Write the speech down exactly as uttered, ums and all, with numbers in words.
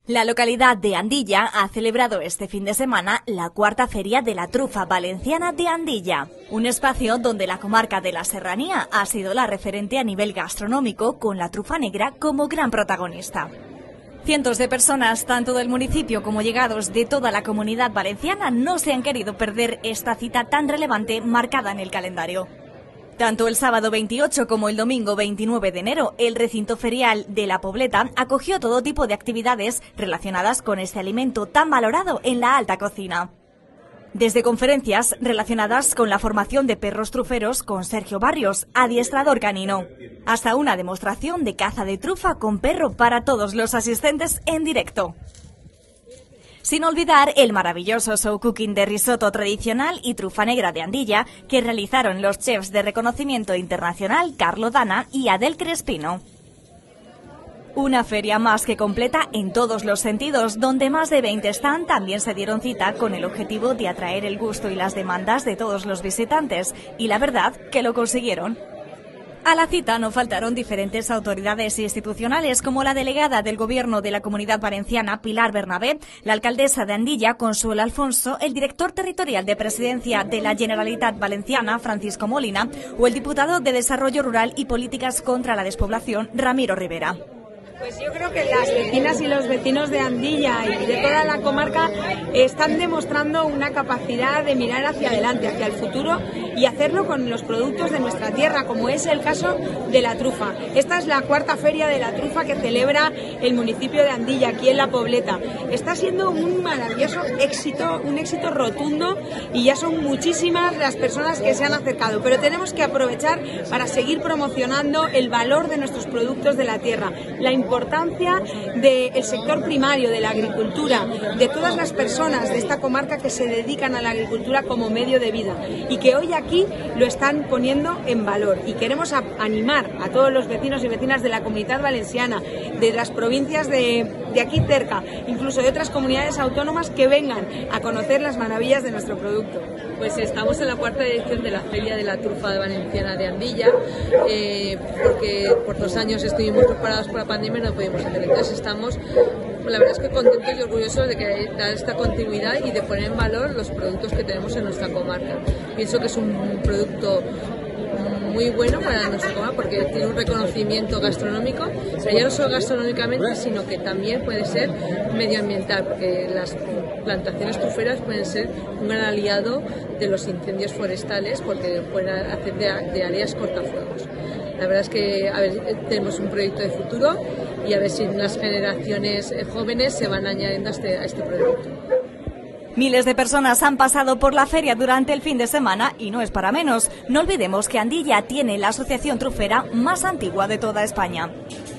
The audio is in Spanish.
La localidad de Andilla ha celebrado este fin de semana la cuarta Feria de la Trufa Valenciana de Andilla, un espacio donde la comarca de la Serranía ha sido la referente a nivel gastronómico, con la trufa negra como gran protagonista. Cientos de personas, tanto del municipio como llegados de toda la comunidad valenciana, no se han querido perder esta cita tan relevante marcada en el calendario. Tanto el sábado veintiocho como el domingo veintinueve de enero, el recinto ferial de La Pobleta acogió todo tipo de actividades relacionadas con este alimento tan valorado en la alta cocina. Desde conferencias relacionadas con la formación de perros truferos con Sergio Barrios, adiestrador canino, hasta una demostración de caza de trufa con perro para todos los asistentes en directo. Sin olvidar el maravilloso show cooking de risotto tradicional y trufa negra de Andilla que realizaron los chefs de reconocimiento internacional Carlo Dana y Adel Crespino. Una feria más que completa en todos los sentidos, donde más de veinte stand también se dieron cita con el objetivo de atraer el gusto y las demandas de todos los visitantes, y la verdad que lo consiguieron. A la cita no faltaron diferentes autoridades institucionales, como la delegada del Gobierno de la Comunidad Valenciana, Pilar Bernabé, la alcaldesa de Andilla, Consuelo Alfonso, el director territorial de Presidencia de la Generalitat Valenciana, Francisco Molina, o el diputado de Desarrollo Rural y Políticas contra la Despoblación, Ramiro Rivera. Pues yo creo que las vecinas y los vecinos de Andilla y de toda la comarca están demostrando una capacidad de mirar hacia adelante, hacia el futuro, y hacerlo con los productos de nuestra tierra, como es el caso de la trufa. Esta es la cuarta feria de la trufa que celebra el municipio de Andilla, aquí en La Pobleta. Está siendo un maravilloso éxito, un éxito rotundo, y ya son muchísimas las personas que se han acercado, pero tenemos que aprovechar para seguir promocionando el valor de nuestros productos de la tierra, la importancia del sector primario, de la agricultura, de todas las personas de esta comarca que se dedican a la agricultura como medio de vida, y que hoy aquí lo están poniendo en valor. Y queremos animar a todos los vecinos y vecinas de la Comunidad Valenciana, de las provincias de, de aquí cerca, incluso de otras comunidades autónomas, que vengan a conocer las maravillas de nuestro producto. Pues estamos en la cuarta edición de la Feria de la Trufa Valenciana de Andilla, eh, porque por dos años estuvimos preparados por la pandemia y no pudimos hacer. Entonces estamos, la verdad es que contentos y orgullosos de que dar esta continuidad y de poner en valor los productos que tenemos en nuestra comarca. Pienso que es un producto muy bueno para nuestra comarca porque tiene un reconocimiento gastronómico, pero ya no solo gastronómicamente, sino que también puede ser medioambiental, porque las plantaciones truferas pueden ser un gran aliado de los incendios forestales, porque pueden hacer de, de áreas cortafuegos. La verdad es que a ver, tenemos un proyecto de futuro y a ver si las generaciones jóvenes se van añadiendo a este, a este proyecto. Miles de personas han pasado por la feria durante el fin de semana y no es para menos. No olvidemos que Andilla tiene la asociación trufera más antigua de toda España.